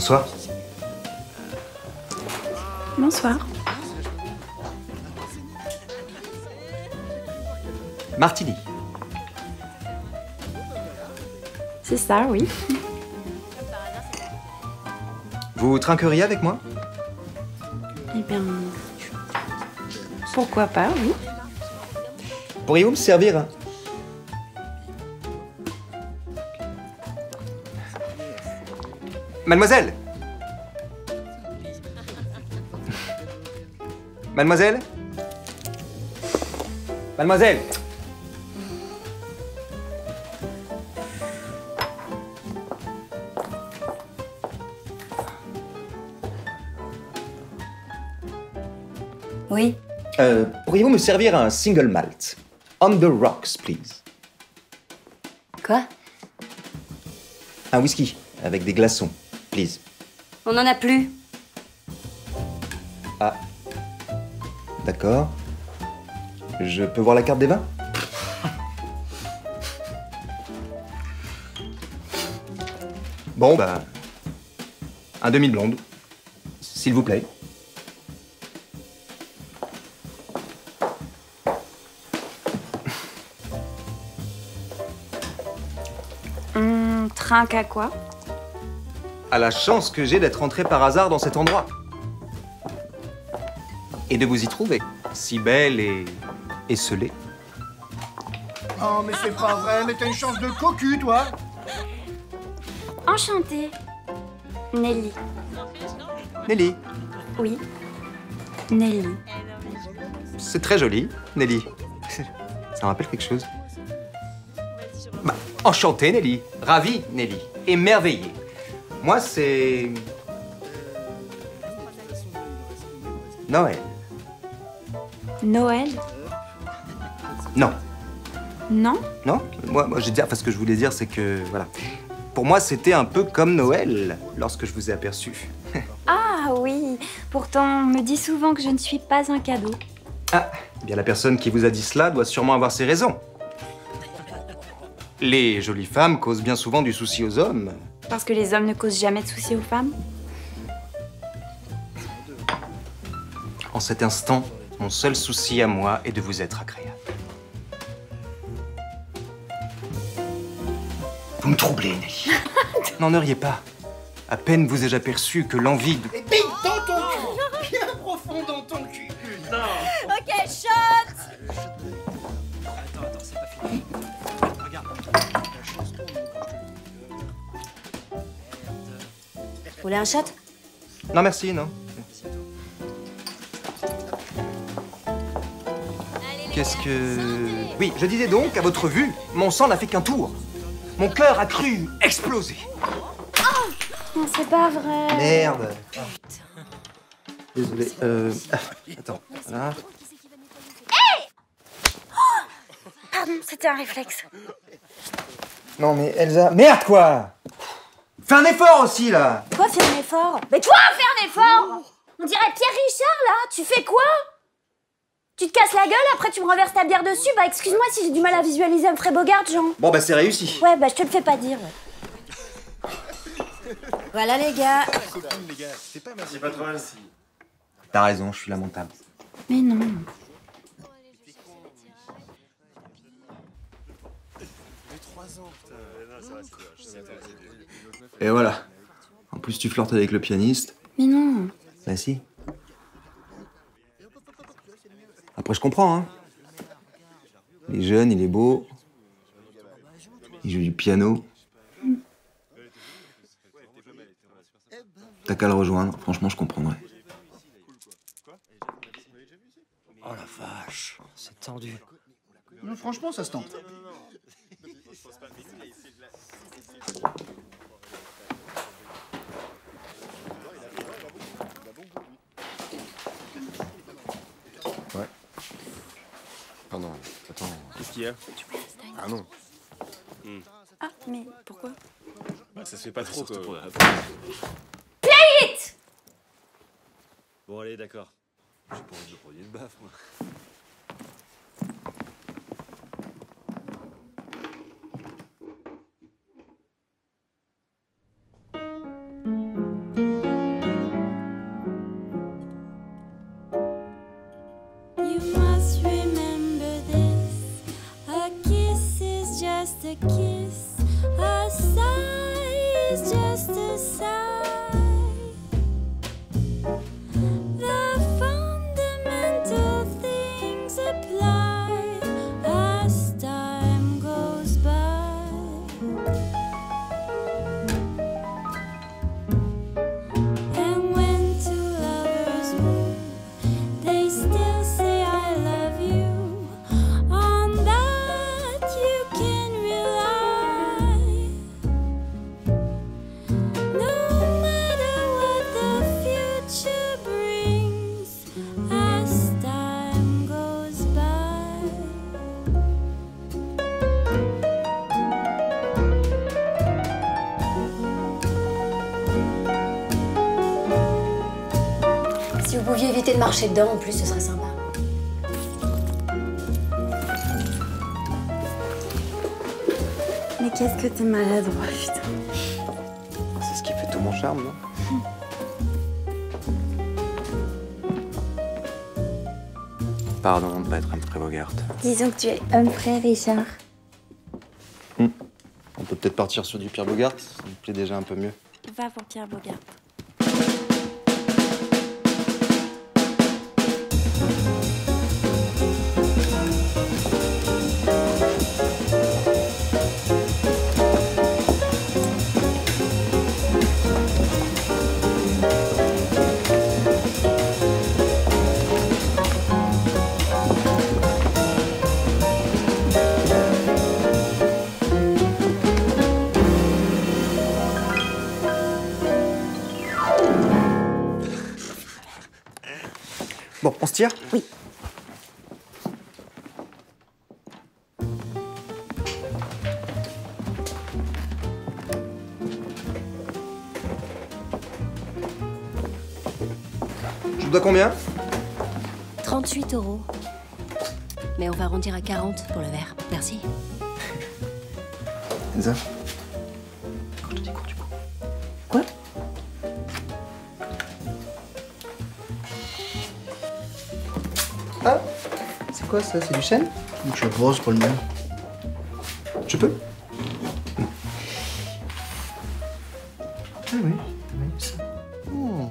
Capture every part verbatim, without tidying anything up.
Bonsoir. Bonsoir. Martini. C'est ça, oui. Vous trinqueriez avec moi? Eh bien... Pourquoi pas, oui. Pourriez-vous me servir un... Mademoiselle! Mademoiselle? Mademoiselle! Oui. Euh, pourriez-vous me servir un single malt? On the rocks, please. Quoi? Un whisky, avec des glaçons, please. On n'en a plus. Ah. D'accord. Je peux voir la carte des vins? Bon, bah... Un demi-blonde. S'il vous plaît. On trinque à quoi? À la chance que j'ai d'être entré par hasard dans cet endroit. Et de vous y trouver. Si belle et... esselée. Oh, mais c'est pas vrai, mais t'as une chance de cocu, toi. Enchantée. Nelly. Nelly. Oui. Nelly. C'est très joli, Nelly. Ça me rappelle quelque chose. Bah, enchanté, Nelly. Ravi, Nelly. Émerveillé. Moi, c'est... Noël. Noël? Non. Non? Non? Moi, moi je veux dire, enfin, ce que je voulais dire, c'est que, voilà. Pour moi, c'était un peu comme Noël, lorsque je vous ai aperçu. Ah oui. Pourtant, on me dit souvent que je ne suis pas un cadeau. Ah, eh bien la personne qui vous a dit cela doit sûrement avoir ses raisons. Les jolies femmes causent bien souvent du souci aux hommes. Parce que les hommes ne causent jamais de soucis aux femmes? En cet instant, mon seul souci à moi est de vous être agréable. Vous me troublez, Nelly. N'en riez pas. À peine vous ai-je aperçu que l'envie de... Et bing dans ton cul. Bien profond dans ton cul. Ok, shot! Attends, attends, c'est pas fini. Regarde. Vous voulez un shot? Non, merci, non. Qu'est-ce que... Oui, je disais donc, à votre vue, mon sang n'a fait qu'un tour. Mon cœur a cru exploser. Non, c'est pas vrai. Merde. Désolé. Euh... ah, attends. Voilà. Pardon, c'était un réflexe. Non, mais Elsa... Merde, quoi! Fais un effort aussi, là! Quoi, faire un effort? Mais toi, fais un effort! On dirait Pierre Richard, là. Tu fais quoi? Tu te casses la gueule, après tu me renverses ta bière dessus? Bah, excuse-moi si j'ai du mal à visualiser Humphrey Bogart, Jean. Bon, bah, c'est réussi. Ouais, bah, je te le fais pas dire. Ouais. Voilà, les gars. C'est pas trop mal si. T'as raison, je suis lamentable. Mais non. Et voilà. En plus, tu flirtes avec le pianiste. Mais non. Bah si. Après, je comprends, hein. Il est jeune, il est beau. Il joue du piano. T'as qu'à le rejoindre. Franchement, je comprendrais. Oh la vache, c'est tendu. Non, franchement, ça se tente. Ouais. Pardon, attends. Qu'est-ce qu'il y a? Ah non. Ah, mais pourquoi? Bah, ça se fait pas trop, quoi. Play it! Bon, allez, d'accord. J'ai pas envie de produire de baffe, moi. a kiss. A sigh is just a sigh. The fundamental things apply as time goes by. And when two lovers woo, they still say I love you. On that you can rely. No matter what the future brings, as time goes by. Si vous pouviez éviter de marcher dedans, en plus, ce serait sympa. Mais qu'est-ce que t'es maladroit, putain. C'est ce qui fait tout mon charme, non? Pardon de pas être Humphrey Bogart. Disons que tu es Humphrey, Richard. On peut peut-être partir sur du Pierre Bogart, ça me plaît déjà un peu mieux. Va pour Pierre Bogart. Bon, on se tire? Oui. Je vous dois combien? trente-huit euros. Mais on va arrondir à quarante pour le verre. Merci. Elsa? Quand je te dis cours du coup. Quoi? Ah! C'est quoi ça? C'est du chêne? Je sais pas, c'est pas le mien. Je peux? Ah oui, oui, ça. Oh.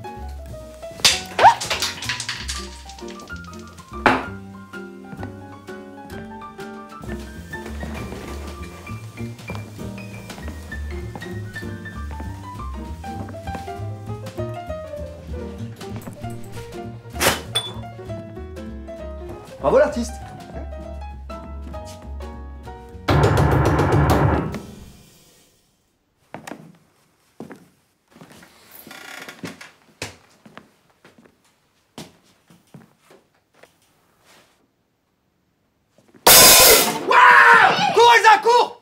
Bravo l'artiste! Cours, Elsa, cours!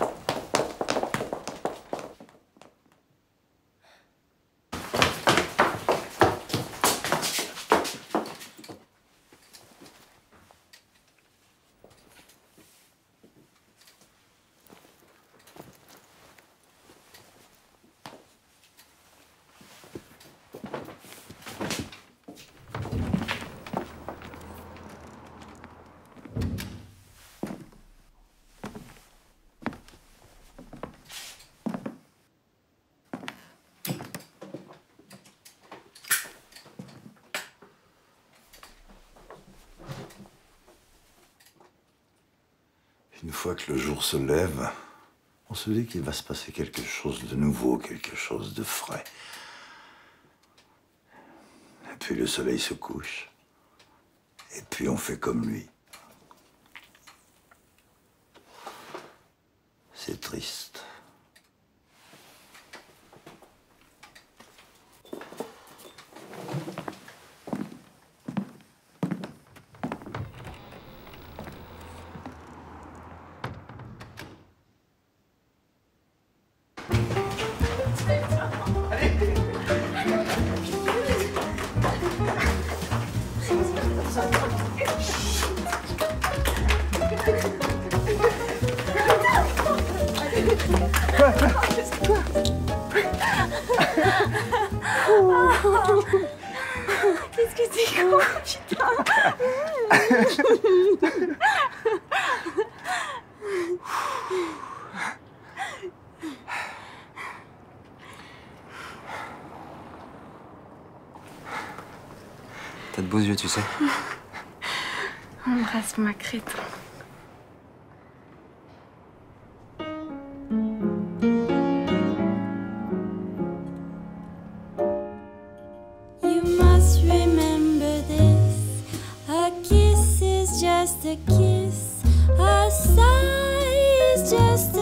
Une fois que le jour se lève, on se dit qu'il va se passer quelque chose de nouveau, quelque chose de frais. Et puis le soleil se couche. Et puis on fait comme lui. C'est triste. Qu'est-ce que c'est con, putain. beaux yeux, tu sais. Embrasse-moi, crétin. You must remember this. A kiss is just a kiss. A sigh is just a